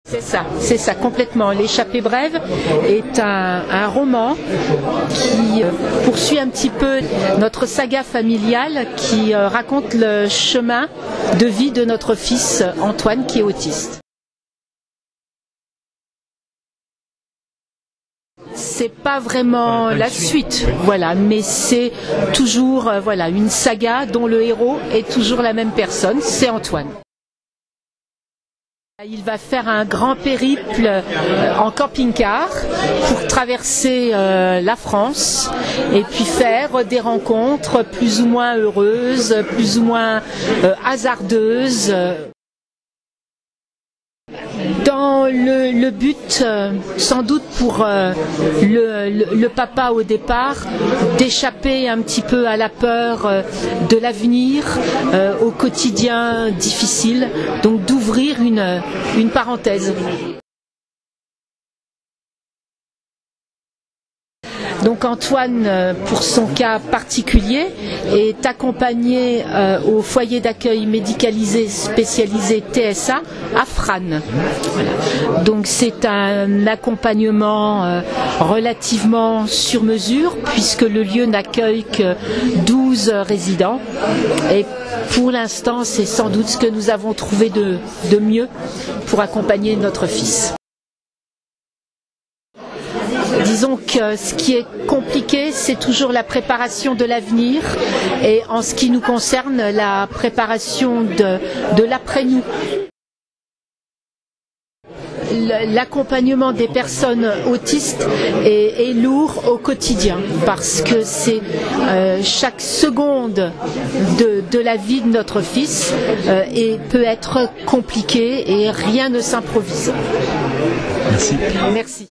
C'est ça, complètement. L'échappée brève est un roman qui poursuit un petit peu notre saga familiale, qui raconte le chemin de vie de notre fils Antoine qui est autiste. C'est pas vraiment la suite, voilà, mais c'est toujours une saga dont le héros est toujours la même personne, c'est Antoine. Il va faire un grand périple en camping-car pour traverser la France et puis faire des rencontres plus ou moins heureuses, plus ou moins hasardeuses. Dans le but, sans doute pour le papa au départ, d'échapper un petit peu à la peur de l'avenir, au quotidien difficile, donc d'ouvrir une parenthèse. Donc Antoine, pour son cas particulier, est accompagné au foyer d'accueil médicalisé spécialisé TSA à Frasnes. Voilà. Donc c'est un accompagnement relativement sur mesure, puisque le lieu n'accueille que 12 résidents. Et pour l'instant, c'est sans doute ce que nous avons trouvé de mieux pour accompagner notre fils. Disons que ce qui est compliqué, c'est toujours la préparation de l'avenir et en ce qui nous concerne, la préparation de l'après-nous. L'accompagnement des personnes autistes est lourd au quotidien parce que c'est chaque seconde de la vie de notre fils et peut être compliqué et rien ne s'improvise. Merci. Merci.